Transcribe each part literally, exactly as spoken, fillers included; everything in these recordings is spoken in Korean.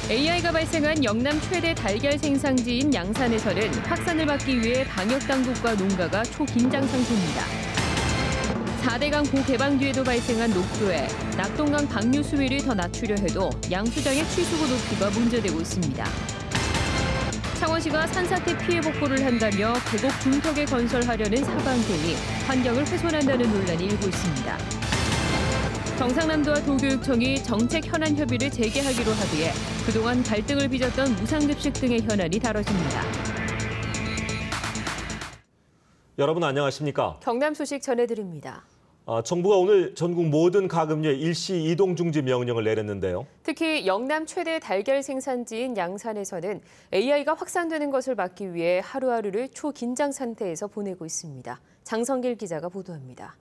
에이아이가 발생한 영남 최대 달걀 생산지인 양산에서는 확산을 막기 위해 방역당국과 농가가 초긴장 상태입니다. 사대강 보 개방 뒤에도 발생한 녹조에 낙동강 방류 수위를 더 낮추려 해도 양수장의 취수구 높이가 문제되고 있습니다. 창원시가 산사태 피해 복구를 한다며 계곡 중턱에 건설하려는 사방댐이 환경을 훼손한다는 논란이 일고 있습니다. 경상남도와 도교육청이 정책 현안 협의를 재개하기로 합의해 그동안 갈등을 빚었던 무상급식 등의 현안이 다뤄집니다. 여러분 안녕하십니까? 경남 소식 전해드립니다. 아, 정부가 오늘 전국 모든 가금류에 일시 이동 중지 명령을 내렸는데요. 특히 영남 최대 달걀 생산지인 양산에서는 에이아이가 확산되는 것을 막기 위해 하루하루를 초긴장 상태에서 보내고 있습니다. 장성길 기자가 보도합니다.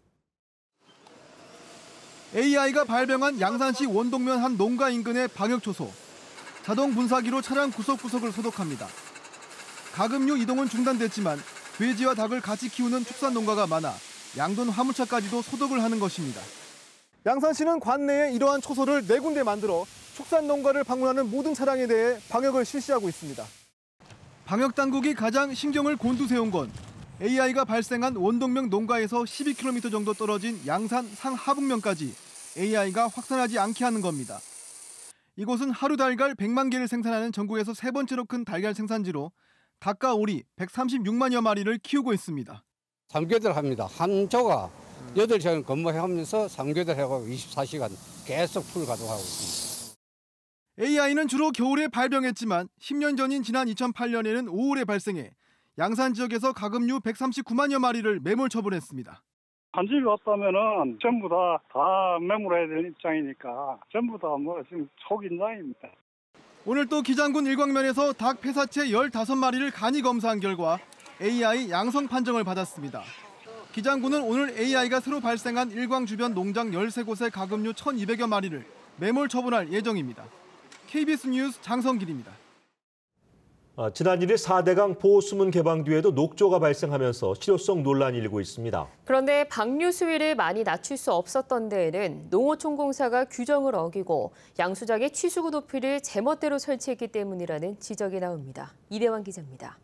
에이아이가 발병한 양산시 원동면 한 농가 인근의 방역초소. 자동 분사기로 차량 구석구석을 소독합니다. 가금류 이동은 중단됐지만 돼지와 닭을 같이 키우는 축산 농가가 많아 양돈 화물차까지도 소독을 하는 것입니다. 양산시는 관내에 이러한 초소를 네 군데 만들어 축산 농가를 방문하는 모든 차량에 대해 방역을 실시하고 있습니다. 방역당국이 가장 신경을 곤두세운 건 에이아이가 발생한 원동명 농가에서 십이 킬로미터 정도 떨어진 양산 상하북면까지 에이아이가 확산하지 않게 하는 겁니다. 이곳은 하루 달걀 백만 개를 생산하는 전국에서 세 번째로 큰 달걀 생산지로 닭과 오리 백삼십육만여 마리를 키우고 있습니다. 삼교대합니다. 한 조가 여덟 시간 근무하면서 삼교대하고 이십사 시간 계속 풀 가동하고 있습니다. 에이아이는 주로 겨울에 발병했지만 십 년 전인 지난 이천팔 년에는 오월에 발생해 양산 지역에서 가금류 백삼십구만여 마리를 매몰 처분했습니다. 한 집에 왔다면은 전부 다, 다 매몰해야 되는 입장이니까 전부 다 뭐 지금 초긴장입니다. 오늘 또 기장군 일광면에서 닭 폐사체 열다섯 마리를 간이 검사한 결과 에이아이 양성 판정을 받았습니다. 기장군은 오늘 에이아이가 새로 발생한 일광 주변 농장 열세 곳의 가금류 천이백여 마리를 매몰 처분할 예정입니다. 케이비에스 뉴스 장성길입니다. 아, 지난 일 일 사대강 보수문 개방 뒤에도 녹조가 발생하면서 실효성 논란이 일고 있습니다. 그런데 방류 수위를 많이 낮출 수 없었던 데에는 농어촌공사가 규정을 어기고 양수장의 취수구 높이를 제멋대로 설치했기 때문이라는 지적이 나옵니다. 이대환 기자입니다.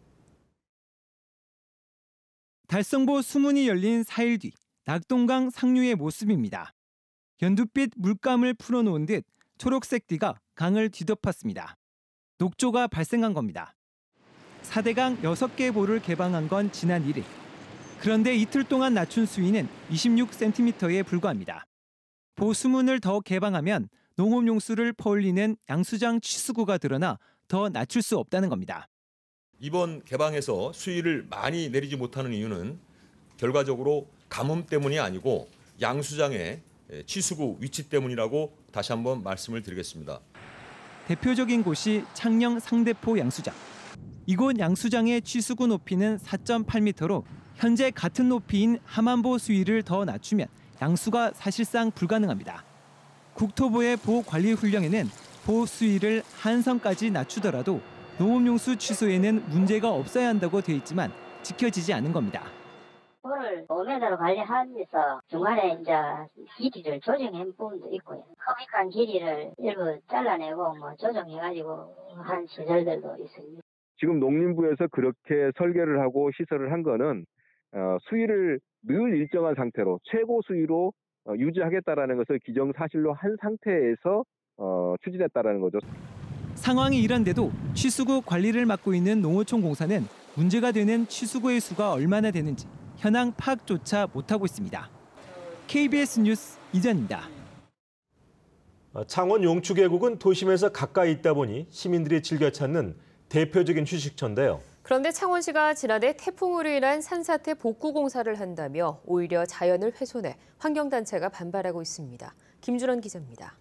달성보 수문이 열린 사 일 뒤 낙동강 상류의 모습입니다. 연두빛 물감을 풀어놓은 듯 초록색 띠가 강을 뒤덮었습니다. 녹조가 발생한 겁니다. 사대강 여섯 개 보를 개방한 건 지난 일 일. 그런데 이틀 동안 낮춘 수위는 이십육 센티미터에 불과합니다. 보수문을 더 개방하면 농업용수를 퍼올리는 양수장 취수구가 드러나 더 낮출 수 없다는 겁니다. 이번 개방에서 수위를 많이 내리지 못하는 이유는 결과적으로 가뭄 때문이 아니고 양수장의 취수구 위치 때문이라고 다시 한번 말씀을 드리겠습니다. 대표적인 곳이 창녕 상대포 양수장. 이곳 양수장의 취수구 높이는 사 점 팔 미터로 현재 같은 높이인 함안보 수위를 더 낮추면 양수가 사실상 불가능합니다. 국토부의 보관리훈령에는 보 수위를 한선까지 낮추더라도 농업용수 취소에는 문제가 없어야 한다고 돼 있지만 지켜지지 않은 겁니다. 보를 오 미터로 관리하면서 중간에 이제 길이를 조정한 부분도 있고요. 커미칸 길이를 일부 잘라내고 뭐 조정해가지고 한 시설들도 있습니다. 지금 농림부에서 그렇게 설계를 하고 시설을 한 거는 어, 수위를 늘 일정한 상태로 최고 수위로 어, 유지하겠다라는 것을 기정사실로 한 상태에서 어, 추진했다라는 거죠. 상황이 이런데도 취수구 관리를 맡고 있는 농어촌공사는 문제가 되는 취수구의 수가 얼마나 되는지 현황 파악조차 못하고 있습니다. 케이비에스 뉴스 이전입니다. 창원 용추계곡은 도심에서 가까이 있다 보니 시민들이 즐겨 찾는 대표적인 휴식처인데요. 그런데 창원시가 지난해 태풍으로 인한 산사태 복구 공사를 한다며 오히려 자연을 훼손해 환경단체가 반발하고 있습니다. 김준원 기자입니다.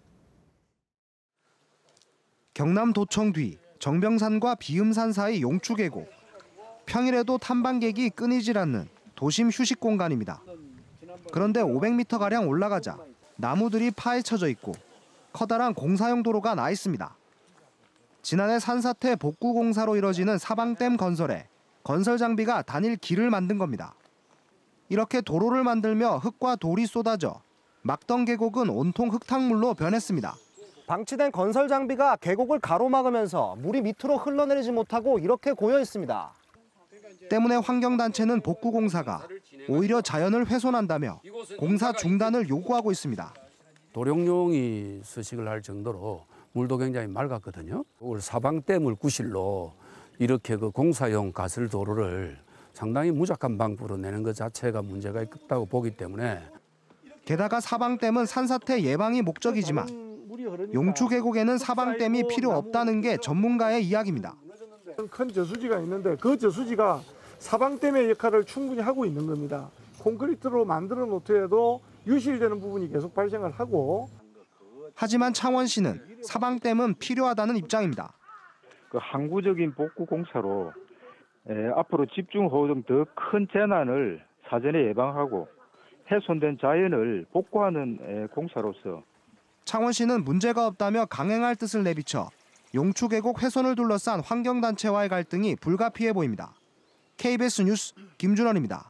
경남 도청 뒤 정병산과 비음산 사이 용추계곡. 평일에도 탐방객이 끊이질 않는 도심 휴식 공간입니다. 그런데 오백 미터가량 올라가자 나무들이 파헤쳐져 있고 커다란 공사용 도로가 나 있습니다. 지난해 산사태 복구 공사로 이뤄지는 사방댐 건설에 건설 장비가 단일 길을 만든 겁니다. 이렇게 도로를 만들며 흙과 돌이 쏟아져 막던 계곡은 온통 흙탕물로 변했습니다. 방치된 건설 장비가 계곡을 가로막으면서 물이 밑으로 흘러내리지 못하고 이렇게 고여 있습니다. 때문에 환경단체는 복구공사가 오히려 자연을 훼손한다며 공사 중단을 요구하고 있습니다. 도룡뇽이 서식을 할 정도로 물도 굉장히 맑았거든요. 올 사방댐을 구실로 이렇게 그 공사용 가설 도로를 상당히 무작한 방법으로 내는 것 자체가 문제가 있다고 보기 때문에 게다가 사방댐은 산사태 예방이 목적이지만 용추 계곡에는 사방댐이 필요 없다는 게 전문가의 이야기입니다. 큰 저수지가 있는데 그 저수지가 사방댐의 역할을 충분히 하고 있는 겁니다. 콘크리트로 만들어 놓더라도 유실되는 부분이 계속 발생을 하고. 하지만 창원시는 사방댐은 필요하다는 입장입니다. 그 항구적인 복구 공사로 에, 앞으로 집중호우 등 더 큰 재난을 사전에 예방하고 훼손된 자연을 복구하는 에, 공사로서 창원시는 문제가 없다며 강행할 뜻을 내비쳐 용추 계곡 훼손을 둘러싼 환경단체와의 갈등이 불가피해 보입니다. 케이비에스 뉴스 김준원입니다.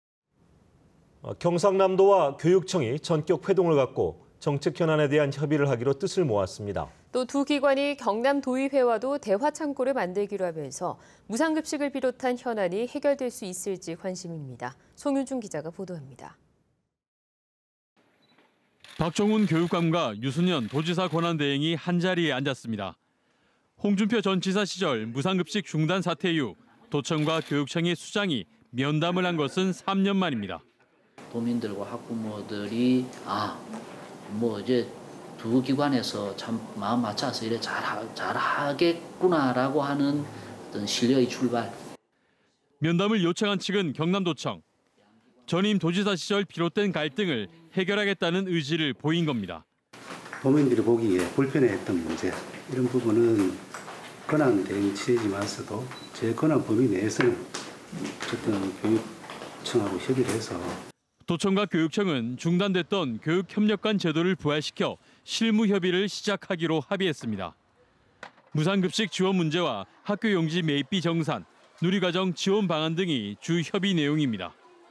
경상남도와 교육청이 전격 회동을 갖고 정책 현안에 대한 협의를 하기로 뜻을 모았습니다. 또 두 기관이 경남도의회와도 대화 창구를 만들기로 하면서 무상급식을 비롯한 현안이 해결될 수 있을지 관심입니다. 송윤중 기자가 보도합니다. 박정훈 교육감과 유순연 도지사 권한대행이 한자리에 앉았습니다. 홍준표 전 지사 시절 무상급식 중단 사태 이후 도청과 교육청의 수장이 면담을 한 것은 삼 년 만입니다. 도민들과 학부모들이 아, 뭐 이제 두 기관에서 참 마음 맞춰서 이래 잘, 잘 하겠구나라고 하는 어떤 신뢰의 출발. 면담을 요청한 측은 경남도청. 전임 도지사 시절 비롯된 갈등을 해결하겠다는 의지를 보인 겁니다. 도민들이 보기에 불편해했던 문제, 이런 부분은 권한 대행이 취지만서도 제 권한 범위 내에서는 어쨌든 교육청하고 협의를 해서 도청과 교육청은 중단됐던 교육협력관 제도를 부활시켜 실무 협의를 시작하기로 합의했습니다. 무상급식 지원 문제와 학교 용지 매입비 정산, 누리과정 지원 방안 등이 주 협의 내용입니다.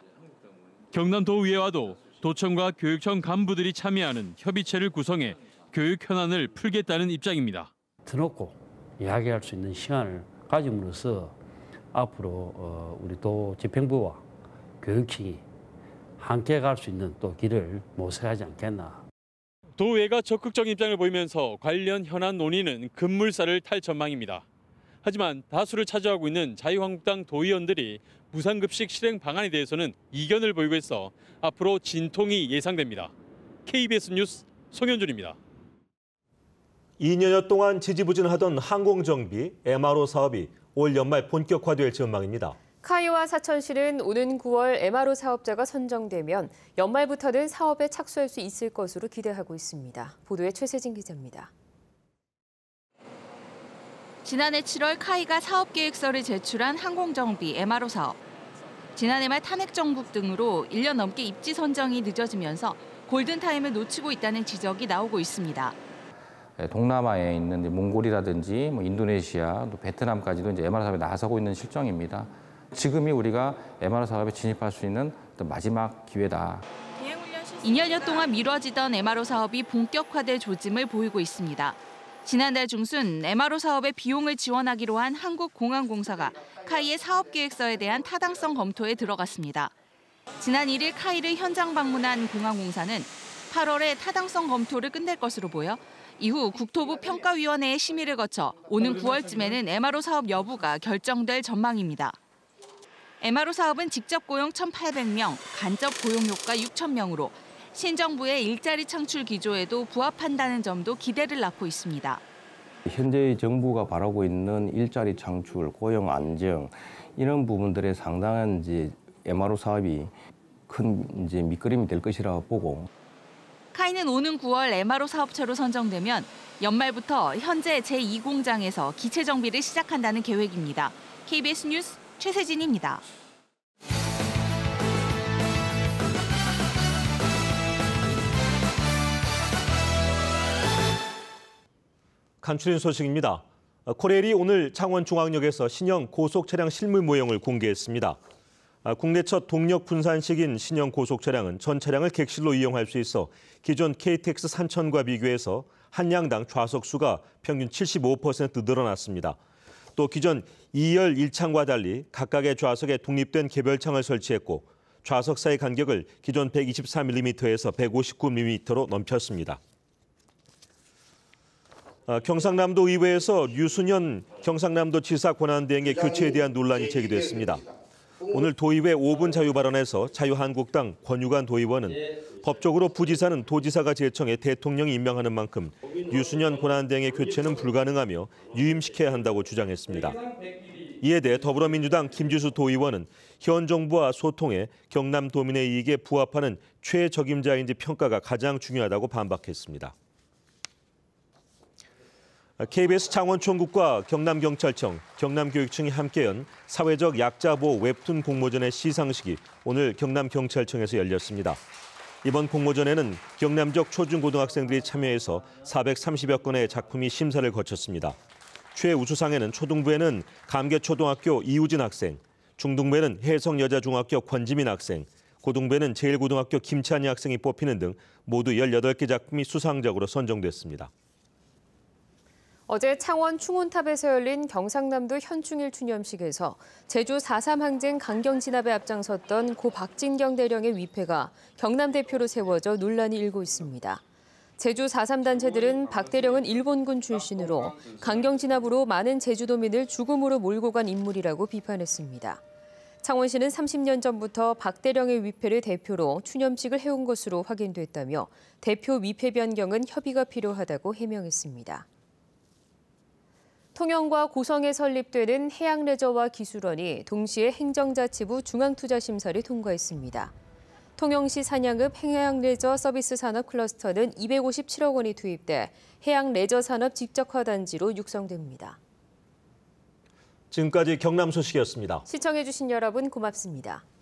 경남도의회와도 도청과 교육청 간부들이 참여하는 협의체를 구성해 교육 현안을 풀겠다는 입장입니다. 드높고 이야기할 수 있는 시간을 가짐으로써 앞으로 우리 도 집행부와 교육청이 함께 갈 수 있는 또 길을 모색하지 않겠나. 도의회가 적극적인 입장을 보이면서 관련 현안 논의는 급물살을 탈 전망입니다. 하지만 다수를 차지하고 있는 자유한국당 도의원들이 무상급식 실행 방안에 대해서는 이견을 보이고 있어 앞으로 진통이 예상됩니다. 케이비에스 뉴스 송현준입니다. 이 년여 동안 지지부진하던 항공정비 엠알오 사업이 올 연말 본격화될 전망입니다. 카이와 사천시는 오는 구월 엠알오 사업자가 선정되면 연말부터는 사업에 착수할 수 있을 것으로 기대하고 있습니다. 보도에 최세진 기자입니다. 지난해 칠월 카이가 사업계획서를 제출한 항공정비 엠알오 사업. 지난해 말 탄핵 정국 등으로 일 년 넘게 입지 선정이 늦어지면서 골든타임을 놓치고 있다는 지적이 나오고 있습니다. 동남아에 있는 몽골이라든지 뭐 인도네시아, 또 베트남까지도 이제 엠알오 사업에 나서고 있는 실정입니다. 지금이 우리가 엠알오 사업에 진입할 수 있는 마지막 기회다. 이 년여 동안 미뤄지던 엠알오 사업이 본격화될 조짐을 보이고 있습니다. 지난달 중순 엠알오 사업의 비용을 지원하기로 한 한국공항공사가 카이의 사업계획서에 대한 타당성 검토에 들어갔습니다. 지난 일 일 카이를 현장 방문한 공항공사는 팔월에 타당성 검토를 끝낼 것으로 보여 이후 국토부 평가위원회의 심의를 거쳐 오는 구월쯤에는 엠알오 사업 여부가 결정될 전망입니다. 엠알오 사업은 직접 고용 천팔백 명, 간접 고용 효과 육천 명으로 신정부의 일자리 창출 기조에도 부합한다는 점도 기대를 낳고 있습니다. 현재 정부가 바라고 있는 일자리 창출, 고용 안정 이런 부분들에 상당한 이제 엠알오 사업이 큰 이제 밑거름이 될 것이라고 보고. 카이는 오는 구월 엠알오 사업체로 선정되면 연말부터 현재 제이 공장에서 기체 정비를 시작한다는 계획입니다. 케이비에스 뉴스 최세진입니다. 간추린 소식입니다. 코레일이 오늘 창원중앙역에서 신형 고속차량 실물 모형을 공개했습니다. 국내 첫 동력 분산식인 신형 고속차량은 전 차량을 객실로 이용할 수 있어 기존 케이티엑스 산천과 비교해서 한 양당 좌석 수가 평균 칠십오 퍼센트 늘어났습니다. 또 기존 이열 일 창과 달리 각각의 좌석에 독립된 개별창을 설치했고 좌석 사이 간격을 기존 백이십사 밀리미터에서 백오십구 밀리미터로 넘겼습니다. 경상남도 의회에서 류순연 경상남도지사 권한대행의 교체에 대한 논란이 제기됐습니다. 오늘 도의회 오 분 자유 발언에서 자유한국당 권유관 도의원은 법적으로 부지사는 도지사가 제청해 대통령이 임명하는 만큼 류순연 권한대행의 교체는 불가능하며 유임시켜야 한다고 주장했습니다. 이에 대해 더불어민주당 김주수 도의원은 현 정부와 소통해 경남도민의 이익에 부합하는 최적임자인지 평가가 가장 중요하다고 반박했습니다. 케이비에스 창원총국과 경남경찰청, 경남교육청이 함께 연 사회적 약자보호 웹툰 공모전의 시상식이 오늘 경남경찰청에서 열렸습니다. 이번 공모전에는 경남 지역 초중고등학생들이 참여해서 사백삼십여 건의 작품이 심사를 거쳤습니다. 최우수상에는 초등부에는 감계초등학교 이우진 학생, 중등부에는 혜성여자중학교 권지민 학생, 고등부에는 제일고등학교 김찬희 학생이 뽑히는 등 모두 열여덟 개 작품이 수상작으로 선정됐습니다. 어제 창원 충운탑에서 열린 경상남도 현충일 추념식에서 제주 사 삼 항쟁 강경 진압에 앞장섰던 고 박진경 대령의 위패가 경남 대표로 세워져 논란이 일고 있습니다. 제주 사 삼 단체들은 박 대령은 일본군 출신으로 강경 진압으로 많은 제주도민을 죽음으로 몰고 간 인물이라고 비판했습니다. 창원시는 삼십 년 전부터 박 대령의 위패를 대표로 추념식을 해온 것으로 확인됐다며 대표 위패 변경은 협의가 필요하다고 해명했습니다. 통영과 고성에 설립되는 해양레저와 기술원이 동시에 행정자치부 중앙투자심사를 통과했습니다. 통영시 산양읍 해양레저 서비스 산업 클러스터는 이백오십칠억 원이 투입돼 해양레저 산업 직접화 단지로 육성됩니다. 지금까지 경남 소식이었습니다. 시청해주신 여러분 고맙습니다.